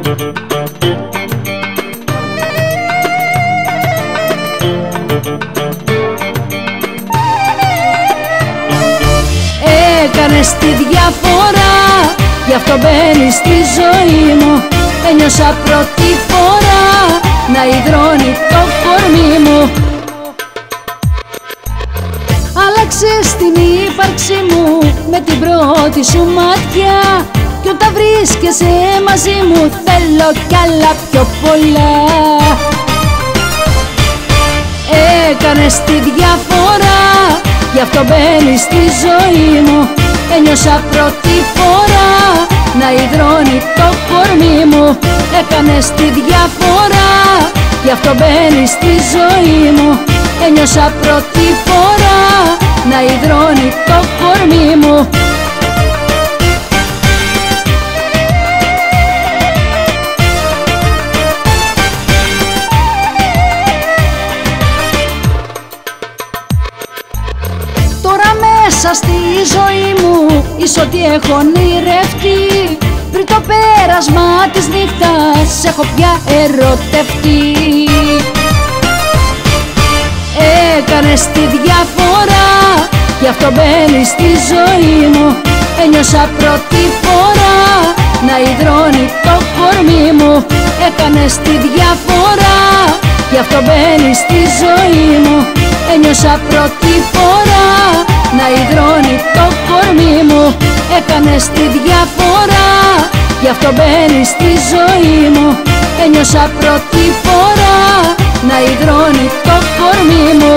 Έκανες τη διαφορά, γι' αυτό μπαίνεις στη ζωή μου. Ένιωσα πρώτη φορά να υδρώνει το κορμί μου. Άλλαξες την ύπαρξη μου με την πρώτη σου ματιά, κι όταν βρίσκεσαι μαζί μου θέλω κι άλλα πιο πολλά. Έκανες τη διαφορά, γι' αυτό μπαίνεις στη ζωή μου. Ένιωσα πρώτη φορά να υδρώνει το κορμί μου. Έκανες τη διαφορά, γι' αυτό μπαίνεις στη ζωή μου. Ένιωσα πρώτη φορά να υδρώνει το κορμί μου. Τώρα μέσα στη ζωή μου είσαι ό,τι έχω ονειρευτεί. Πριν το πέρασμα της νύχτας έχω πια ερωτευτεί. Έκανες τη διαφορά, γι' αυτό μπαίνεις στη ζωή μου. Ένιωσα πρώτη φορά να υδρώνει το κορμί μου. Έκανες τη διαφορά, γι' αυτό μπαίνεις στη ζωή μου. Ένιωσα πρώτη φορά να υδρώνει το κορμί μου. Έκανες τη διαφορά, γι' αυτό μπαίνεις στη ζωή μου. Ένιωσα πρώτη φορά να υδρώνει το κορμί μου.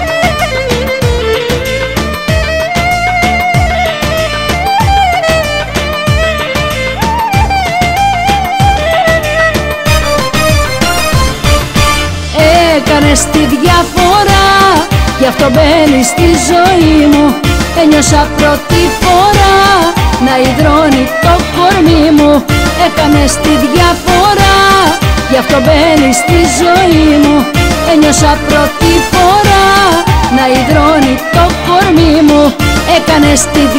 Έκανες τη διαφορά, γι' αυτό μπαίνεις στη ζωή μου. Ένιωσα πρώτη φορά να υδρώνει το κορμί μου. Έκανες τη διαφορά, γι' αυτό μπαίνεις στη ζωή μου. Ένιωσα πρώτη φορά να υδρώνει το κορμί μου. Έκανες τη